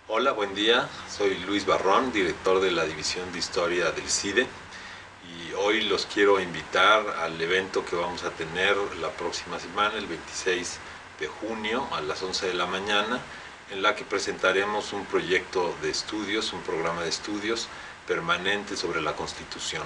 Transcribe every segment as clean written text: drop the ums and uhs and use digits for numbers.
Hola, buen día. Soy Luis Barrón, director de la División de Historia del CIDE, y hoy los quiero invitar al evento que vamos a tener la próxima semana, el 26 de junio a las 11 de la mañana, en la que presentaremos un proyecto de estudios, un programa de estudios permanente sobre la Constitución.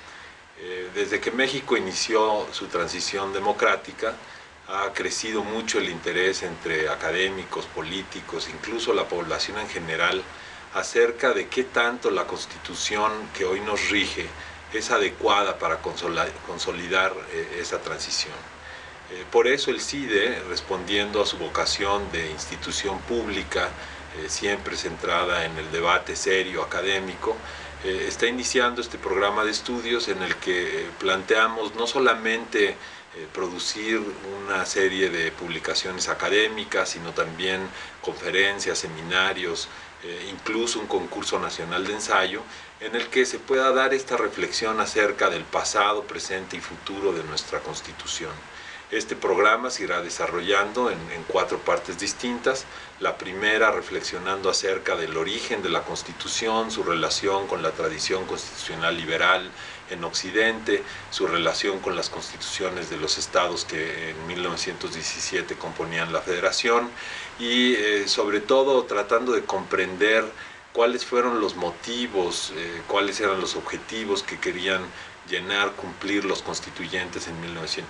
Desde que México inició su transición democrática, ha crecido mucho el interés entre académicos, políticos, incluso la población en general, acerca de qué tanto la Constitución que hoy nos rige es adecuada para consolidar esa transición. Por eso el CIDE, respondiendo a su vocación de institución pública, siempre centrada en el debate serio académico, está iniciando este programa de estudios en el que planteamos no solamente producir una serie de publicaciones académicas, sino también conferencias, seminarios, incluso un concurso nacional de ensayo, en el que se pueda dar esta reflexión acerca del pasado, presente y futuro de nuestra Constitución. Este programa se irá desarrollando en 4 partes distintas. La primera, reflexionando acerca del origen de la Constitución, su relación con la tradición constitucional liberal en Occidente, su relación con las constituciones de los estados que en 1917 componían la Federación y sobre todo tratando de comprender cuáles fueron los motivos, cuáles eran los objetivos que querían llenar, cumplir los constituyentes en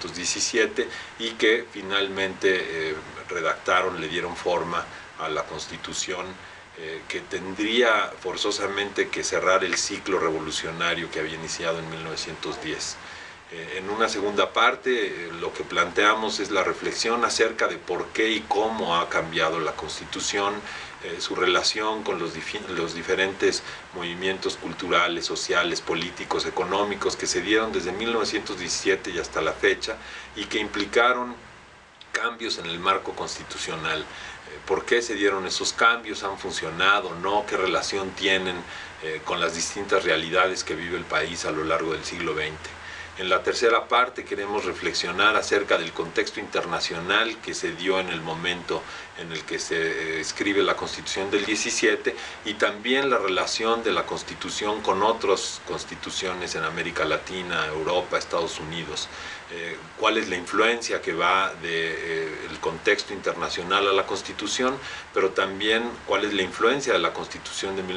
1917 y que finalmente redactaron, le dieron forma a la Constitución que tendría forzosamente que cerrar el ciclo revolucionario que había iniciado en 1910. En una segunda parte, lo que planteamos es la reflexión acerca de por qué y cómo ha cambiado la Constitución, su relación con los diferentes movimientos culturales, sociales, políticos, económicos que se dieron desde 1917 y hasta la fecha y que implicaron cambios en el marco constitucional. ¿Por qué se dieron esos cambios? ¿Han funcionado? ¿No? ¿Qué relación tienen con las distintas realidades que vive el país a lo largo del siglo XX? En la tercera parte queremos reflexionar acerca del contexto internacional que se dio en el momento en el que se escribe la Constitución del 17 y también la relación de la Constitución con otras constituciones en América Latina, Europa, Estados Unidos. Cuál es la influencia que va del contexto internacional a la Constitución, pero también cuál es la influencia de la Constitución de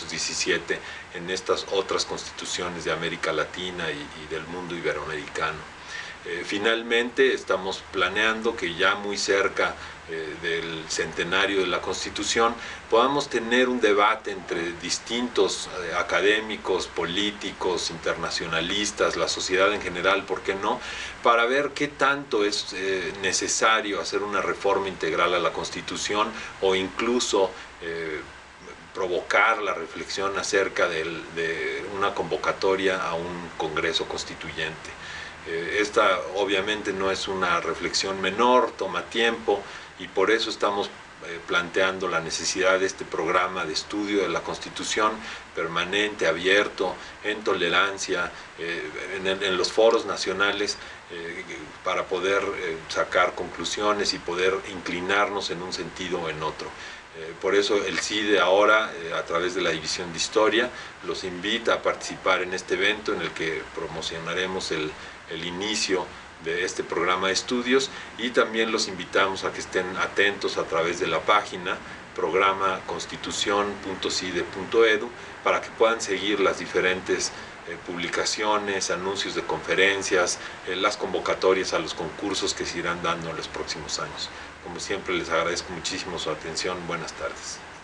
1917 en estas otras constituciones de América Latina y del mundo iberoamericano. Finalmente estamos planeando que ya muy cerca del centenario de la Constitución podamos tener un debate entre distintos académicos, políticos, internacionalistas, la sociedad en general, ¿por qué no?, para ver qué tanto es necesario hacer una reforma integral a la Constitución o incluso provocar la reflexión acerca de una convocatoria a un Congreso Constituyente. Esta obviamente no es una reflexión menor, toma tiempo y por eso estamos planteando la necesidad de este programa de estudio de la Constitución permanente, abierto, en tolerancia, en los foros nacionales para poder sacar conclusiones y poder inclinarnos en un sentido o en otro. Por eso el CIDE ahora, a través de la División de Historia, los invita a participar en este evento en el que promocionaremos el inicio de este programa de estudios y también los invitamos a que estén atentos a través de la página programaconstitucion.cide.edu para que puedan seguir las diferentes publicaciones, anuncios de conferencias, las convocatorias a los concursos que se irán dando en los próximos años. Como siempre les agradezco muchísimo su atención. Buenas tardes.